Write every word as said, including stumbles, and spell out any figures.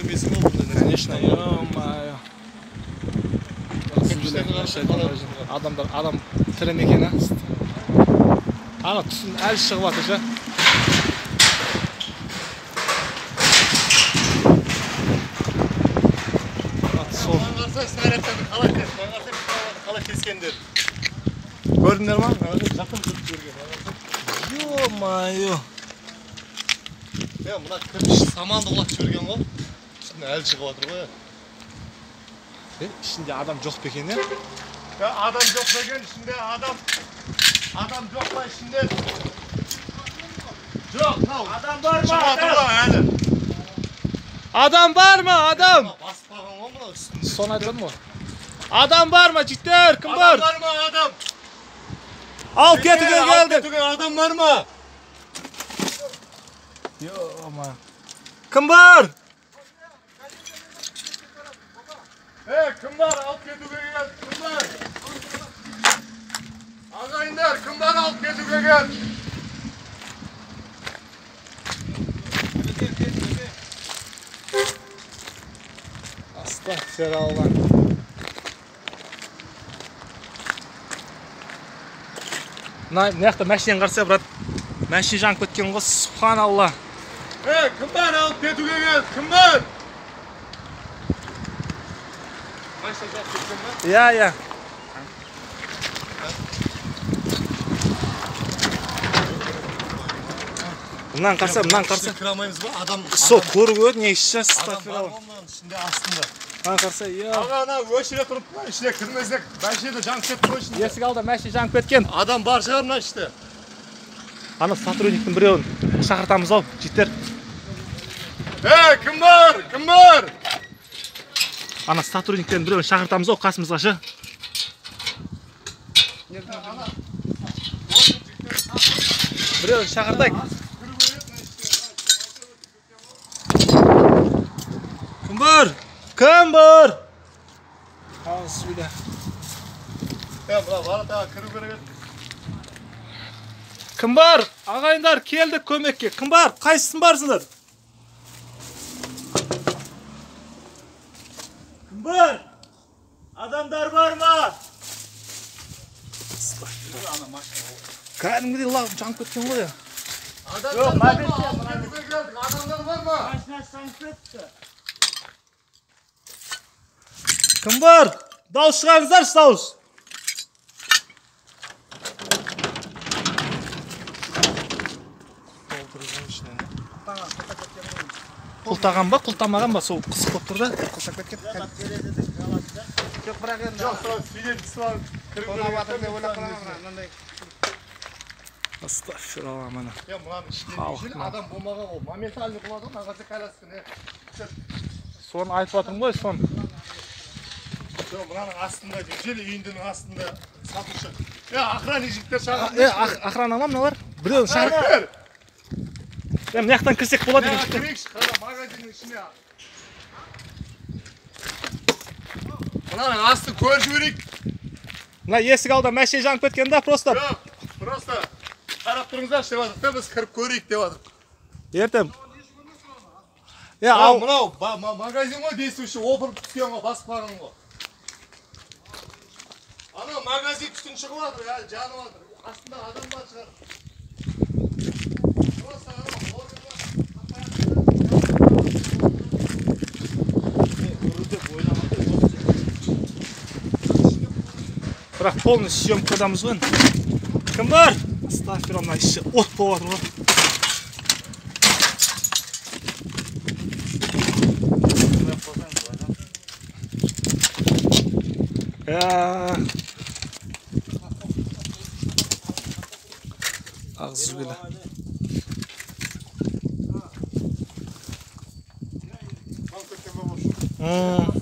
көрмейсің ғой бұндай нәрсе. Конечно, ё-моё. Адамдар, адам тірі ме екен, а? Ана түсін әлі шығып жатыр, ша. Маған қарса снарядтарды қалай кес, маған қарса қалай кескендер. Көрдіңдер ма? Жақын жүріп көрген. Ё-моё. Е, мына кірпіш саманды құлатып жіберген ғой. Үстіне әлі шығып жатыр ғой. Е, ішінде адам жоқ па екен, е? Адам жоқ па екен, ішінде адам. Адам жоқ па ішінде? Жоқ, тау. Адам бар ма? Шығып жатыр ғой әлі. Адам бар ма, адам? Басып қалған ғой мына үстінде. Соны айтып ғой. Адам бар ма, жігіттер? Кім бар? Адам бар ма, адам? Ал кетуге Ал келдік. кетуге адам бар ма? Ё-моё. Кім бар? Е, кім бар? Алып кетуге келді. Кім бар? Ағайындар, кім бар алып кетуге келді? Астағфиралла. Мына мыяқта машина қарса, брат. Машина жанып кеткен ғой, субханалла. Е, кім бар алып кетуге келді? Кім бар? Машина жанып кеткен ба? Иә, иә. Мынан қарса, мынан қарса. Кіре алмаймыз ба? Адам... Сол көріп өт, не ішші, Адам бар астағфиралла. ғой мынаның ішінде астында. Мынан қарса, иә. Аға, ана өшіре тұрып, ішіне кірмесек, машинада жанып кетті ғой ішінде. Есік алда машина жанып кеткен. Адам бар шығар мына іште. Ана сотрудниктің біреуін шақыртамыз ау, жігіттер. Е, кім бар? Кім бар? Ана сотрудниктердің біреуін шақыртамыз ау, қасымызға шы. Біреуін шақыртайық. Кім бар? Кім бар? Аусбилля. Е, мына варатаға кіру керек еді. Кім бар? Ағайындар келдік көмекке. Кім бар? Қайсысын барсыңдар? Кім бар? Адамдар бар ма? Кәдімгідей лағып жанып кеткен ғой. Адамдар бар ма? Алып кетуге келдік. Адамдар бар ма? Машина жанып кетті. Кім бар? Дауыс шығарыңыздар, дауыс. Құлтаған ба, құлтамаған ба, сол қысып болып тұр да. Құлтап кеткен. Жоқ, бірақ енді Жоқ, сол свидетельство кіру керек еді. Астағфиралла, мана. Е, мынаның ішінде адам болмаған ғой. Моментальный болады ғой, маған коляска. Соны айтып жатырмын ғой, соны. Жоқ, мынаның астында, жел үйіндінің астында сатушы. Е, охранник жігіттер шағырды. Е, охрана ма мыналар? Біреуін шақырып. Е, мынаяқтан кірсек болады Е, екен жігіттер. кірейікші, қара магазиннің ішіне. Мынаның астын көріп жіберейік. Мына есік алда машина жанып кеткен да, просто. Жоқ, просто қарап тұрыңыздар, деп жатырық та, біз кіріп көрейік деп жатырық. Ертем. Е, ал мынау магазин ғой, действующий, опырып түскен ғой, басып қалған ғой. Ана магазин түтін шығып жатыр, жанып жатыр. Астында адам бар шығар. Просто ана бірақ полный съемкадамыз ғой. Кім бар? Астағфиралла, іші от болып жатыр ғой. Ağzıbıyla. Hmm.